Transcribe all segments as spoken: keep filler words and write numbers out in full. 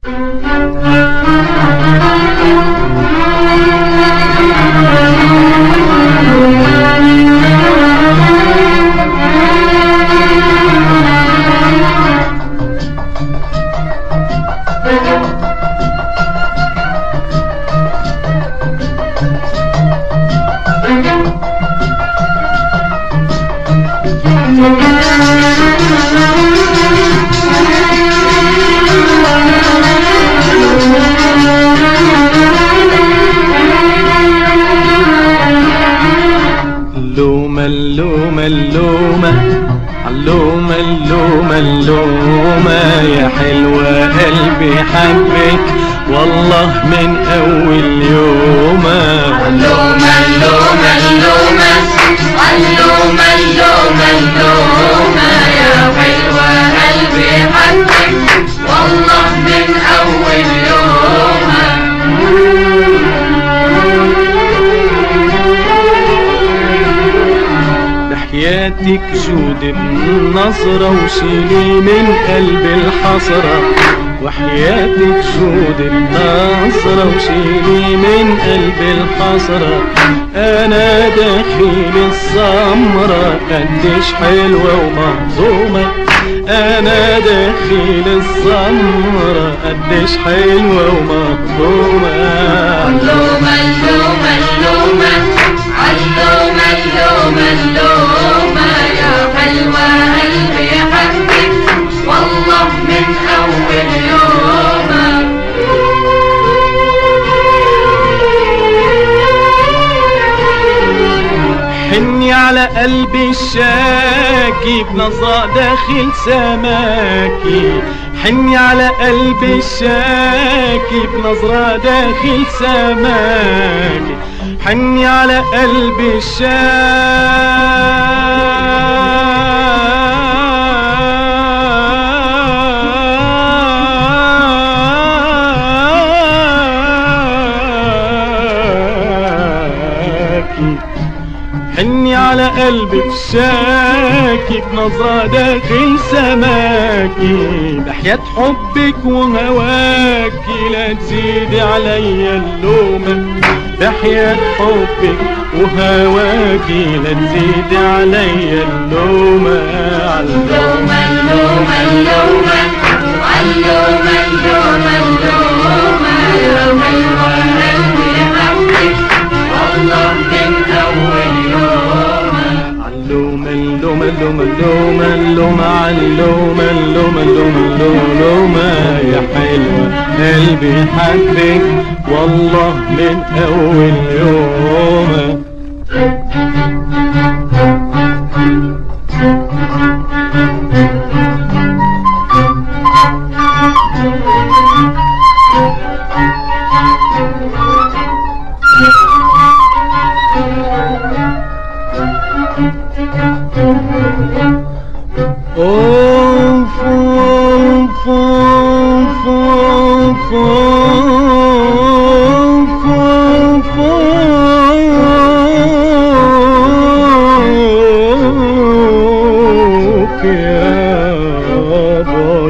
اللومة اللومة اللومة اللومة اللومة اللومة يا حلوة قلبي حبك والله من أول يومة. اللومة اللومة اللومة اللومة اللومة اللومة يا حلوة قلبي حبك والله من أول يومة. بحياتك جود بنظرة وشيلي من قلب الحسرة، وحياتك جود بنظرة وشيلي من قلب الحسرة. أنا داخل السمرة قديش حلوة ومهضومة، أنا داخل السمرة قديش حلوة ومهضومة. اللومة اللومة اللومة اللومة اللومة اللومة يا حلوة قلبي حبك والله من أول يومة. حني على قلبي الشاكي بنظرة داخل سماكي، حني على قلبي الشاكي بنظرة داخل سماكي، حني على قلبي الشاكي، حني على قلبي الشاكي بنظرة داخل سماكي. بحياة حبك وهواكي لا تزيدي عليا اللومة، بحياة حبك وهواكي لا تزيدي عليا اللومة. اللومة اللومة اللومة اللومة اللومة اللومة يا حلوة قلبي حبك والله من أول يومة. اللومة اللومة اللومة اللومة اللومة اللومة اللومة اللومة اللومة يا حلوة قلبي حبك والله من أول يومة. أوف أوف أوف أوف أوف أوف يا باي.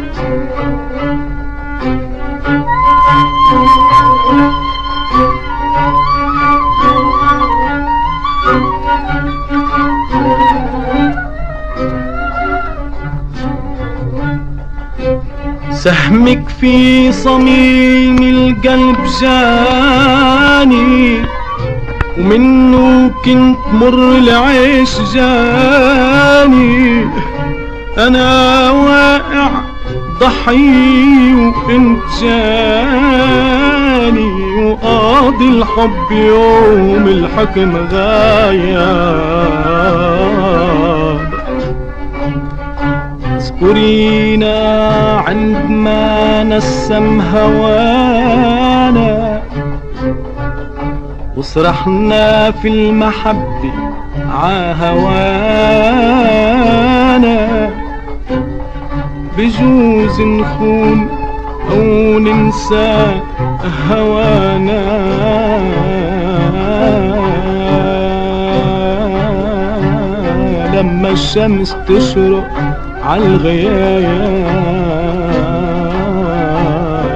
سهمك في صميم القلب جاني، ومنه كنت مر العيش جاني. أنا واقع ضحي وانت جاني، وقاضي الحب يوم الحكم غايب. اذكرينا عندما نسم هوانا، وصرحنا في المحبة عهوانا. بجوز نخون أو ننسى هوانا، لما الشمس تشرق عالغياب.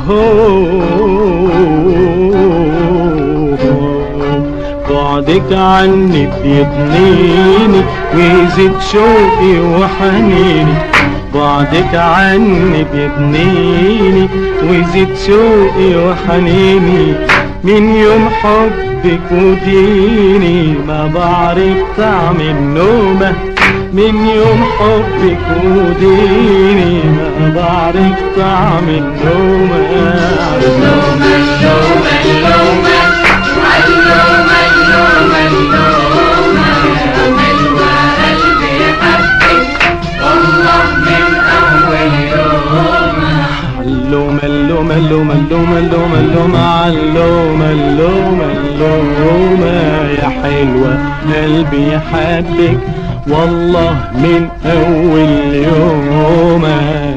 بعدك عني بيضنيني ويزيد شوقي وحنيني، بعدك عني بيضنيني ويزيد شوقي وحنيني، من يوم حبك وديني ما بعرف طعم النومة، من يوم حبك وديني ما بعرف طعم النومة. اللومة اللومة اللومة اللومة اللومة اللومة يا حلوة قلبي حبك والله من أول يومة. اللومة اللومة اللومة اللومة اللومة اللومة اللومة اللومة اللومة يا حلوة قلبي يحبك والله من أول يوم.